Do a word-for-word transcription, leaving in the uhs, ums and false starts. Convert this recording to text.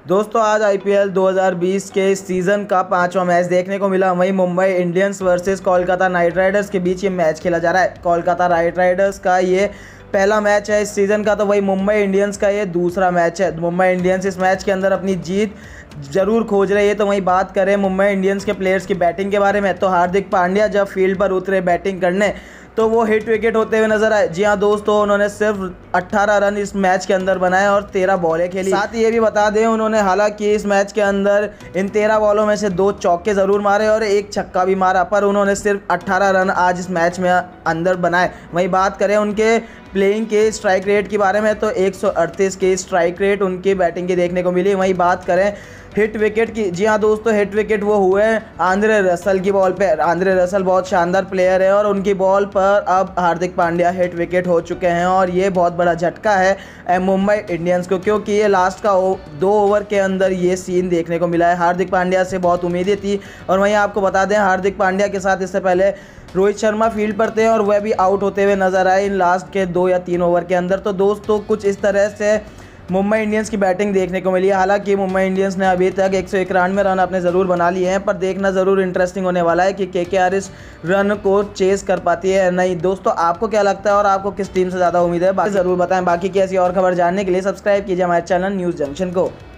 दोस्तों आज आईपीएल दो हज़ार बीस के इस सीज़न का पांचवा मैच देखने को मिला। वहीं Mumbai Indians versus Kolkata Knight Riders के बीच ये मैच खेला जा रहा है। कोलकाता नाइट राइडर्स का ये पहला मैच है इस सीज़न का, तो वही मुंबई इंडियंस का ये दूसरा मैच है। मुंबई इंडियंस इस मैच के अंदर अपनी जीत जरूर खोज रही है। तो वहीं बात करें मुंबई इंडियंस के प्लेयर्स की बैटिंग के बारे में, तो हार्दिक पांड्या जब फील्ड पर उतरे बैटिंग करने तो वो हिट विकेट होते हुए नजर आए। जी हाँ दोस्तों, उन्होंने सिर्फ अठारह रन इस मैच के अंदर बनाए और तेरह बॉलें खेली। साथ ही ये भी बता दें, उन्होंने हालांकि इस मैच के अंदर इन तेरह बॉलों में से दो चौके ज़रूर मारे और एक छक्का भी मारा, पर उन्होंने सिर्फ अठारह रन आज इस मैच में अंदर बनाए। वहीं बात करें उनके प्लेइंग के स्ट्राइक रेट के बारे में, तो एक सौ अड़तीस के स्ट्राइक रेट उनकी बैटिंग की देखने को मिली। वहीं बात करें हिट विकेट की, जी हाँ दोस्तों, हिट विकेट वो हुए आंद्रे रसल की बॉल पे। आंद्रे रसल बहुत शानदार प्लेयर है और उनकी बॉल पर अब हार्दिक पांड्या हिट विकेट हो चुके हैं और ये बहुत बड़ा झटका है मुंबई इंडियंस को, क्योंकि ये लास्ट का दो ओवर के अंदर ये सीन देखने को मिला है। हार्दिक पांड्या से बहुत उम्मीदें थी और वहीं आपको बता दें, हार्दिक पांड्या के साथ इससे पहले रोहित शर्मा फील्ड पर थे और वह भी आउट होते हुए नजर आए इन लास्ट के दो या तीन ओवर के अंदर। तो दोस्तों कुछ इस तरह से मुंबई इंडियंस की बैटिंग देखने को मिली है। हालांकि मुंबई इंडियंस ने अभी तक एक सौ इक्यानवे रन अपने ज़रूर बना लिए हैं, पर देखना ज़रूर इंटरेस्टिंग होने वाला है कि केकेआर इस रन को चेस कर पाती है या नहीं। दोस्तों आपको क्या लगता है और आपको किस टीम से ज़्यादा उम्मीद है, बाकी ज़रूर बताएं। बाकी की ऐसी और खबर जानने के लिए सब्सक्राइब कीजिए हमारे चैनल न्यूज़ जंक्शन को।